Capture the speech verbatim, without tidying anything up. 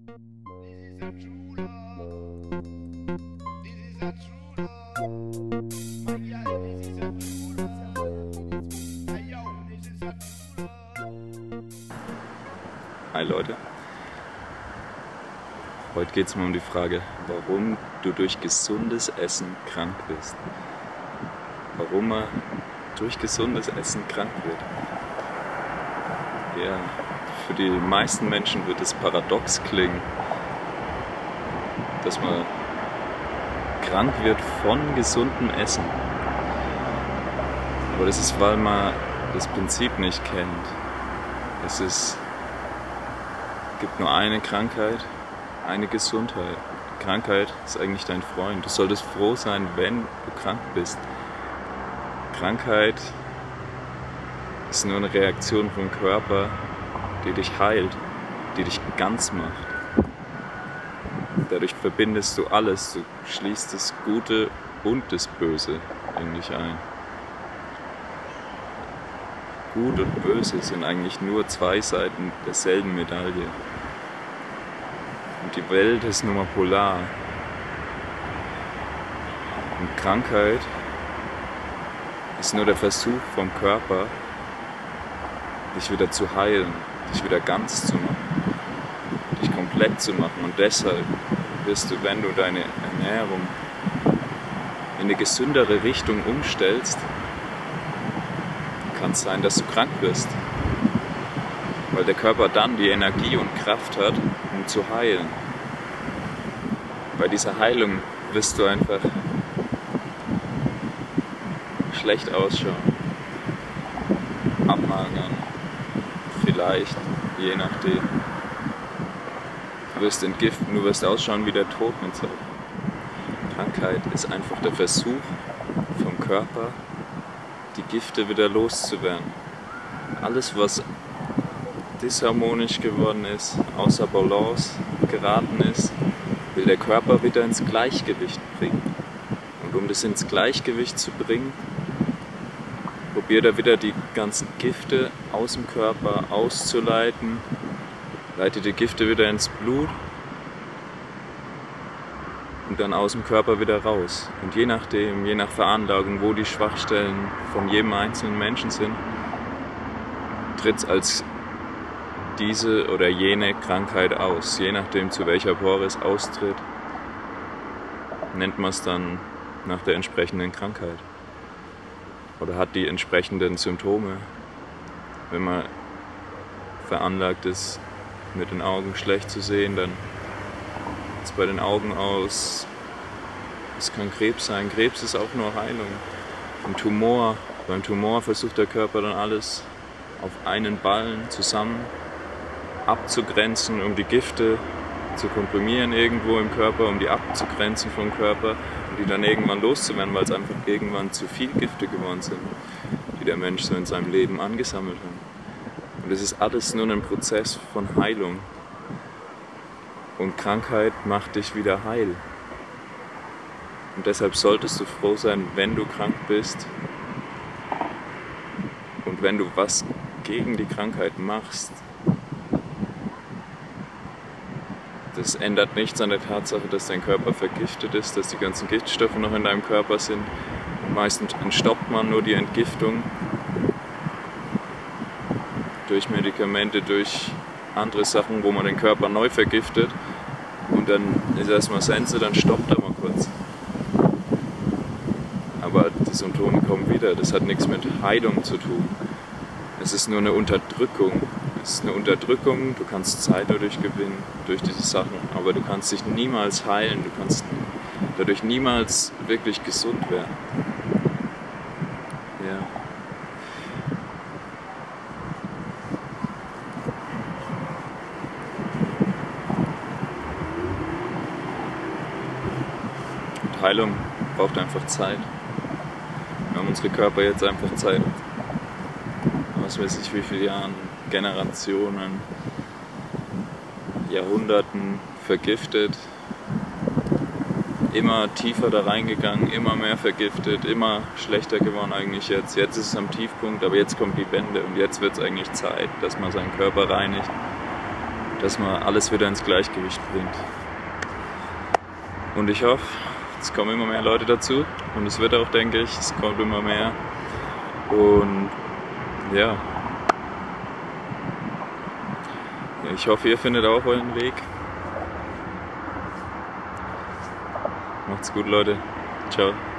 Hi Leute, heute geht es mal um die Frage, warum du durch gesundes Essen krank bist. Warum man durch gesundes Essen krank wird. Ja, für die meisten Menschen wird es paradox klingen, dass man krank wird von gesundem Essen. Aber das ist, weil man das Prinzip nicht kennt. Es ist Es gibt nur eine Krankheit, eine Gesundheit. Die Krankheit ist eigentlich dein Freund. Du solltest froh sein, wenn du krank bist. Krankheit ist nur eine Reaktion vom Körper, die dich heilt, die dich ganz macht. Dadurch verbindest du alles, du schließt das Gute und das Böse in dich ein. Gut und Böse sind eigentlich nur zwei Seiten derselben Medaille. Und die Welt ist nun mal polar. Und Krankheit ist nur der Versuch vom Körper, dich wieder zu heilen, dich wieder ganz zu machen, dich komplett zu machen. Und deshalb wirst du, wenn du deine Ernährung in eine gesündere Richtung umstellst, kann es sein, dass du krank wirst, weil der Körper dann die Energie und Kraft hat, um zu heilen. Bei dieser Heilung wirst du einfach schlecht ausschauen, abmagern, vielleicht, je nachdem. Du wirst entgiften, du wirst ausschauen wie der Tod mit Zeit. Krankheit ist einfach der Versuch vom Körper, die Gifte wieder loszuwerden. Alles, was disharmonisch geworden ist, außer Balance geraten ist, will der Körper wieder ins Gleichgewicht bringen. Und um das ins Gleichgewicht zu bringen, probiert er wieder die ganzen Gifte aus dem Körper auszuleiten, leitet die Gifte wieder ins Blut und dann aus dem Körper wieder raus. Und je nachdem, je nach Veranlagung, wo die Schwachstellen von jedem einzelnen Menschen sind, tritt es als diese oder jene Krankheit aus. Je nachdem, zu welcher Pore es austritt, nennt man es dann nach der entsprechenden Krankheit. Oder hat die entsprechenden Symptome. Wenn man veranlagt ist, mit den Augen schlecht zu sehen, dann sieht es bei den Augen aus. Es kann Krebs sein. Krebs ist auch nur Heilung. Ein Tumor. Beim Tumor versucht der Körper dann alles auf einen Ballen zusammen abzugrenzen, um die Gifte zu komprimieren irgendwo im Körper, um die abzugrenzen vom Körper und die dann irgendwann loszuwerden, weil es einfach irgendwann zu viel Gifte geworden sind, die der Mensch so in seinem Leben angesammelt hat. Und es ist alles nur ein Prozess von Heilung. Und Krankheit macht dich wieder heil. Und deshalb solltest du froh sein, wenn du krank bist und wenn du was gegen die Krankheit machst. Das ändert nichts an der Tatsache, dass dein Körper vergiftet ist, dass die ganzen Giftstoffe noch in deinem Körper sind. Meistens stoppt man nur die Entgiftung durch Medikamente, durch andere Sachen, wo man den Körper neu vergiftet. Und dann ist erstmal Sense, dann stoppt er mal kurz. Aber die Symptome kommen wieder. Das hat nichts mit Heilung zu tun. Es ist nur eine Unterdrückung. Es ist eine Unterdrückung, du kannst Zeit dadurch gewinnen, durch diese Sachen, aber du kannst dich niemals heilen, du kannst dadurch niemals wirklich gesund werden. Ja. Und Heilung braucht einfach Zeit. Wir haben unsere Körper jetzt einfach Zeit, was weiß ich wie viele Jahren, Generationen, Jahrhunderten vergiftet, immer tiefer da reingegangen, immer mehr vergiftet, immer schlechter geworden eigentlich jetzt. Jetzt ist es am Tiefpunkt, aber jetzt kommt die Wende und jetzt wird es eigentlich Zeit, dass man seinen Körper reinigt, dass man alles wieder ins Gleichgewicht bringt. Und ich hoffe, es kommen immer mehr Leute dazu und es wird auch, denke ich, es kommt immer mehr. Und ja, ich hoffe, ihr findet auch euren Weg. Macht's gut, Leute. Ciao.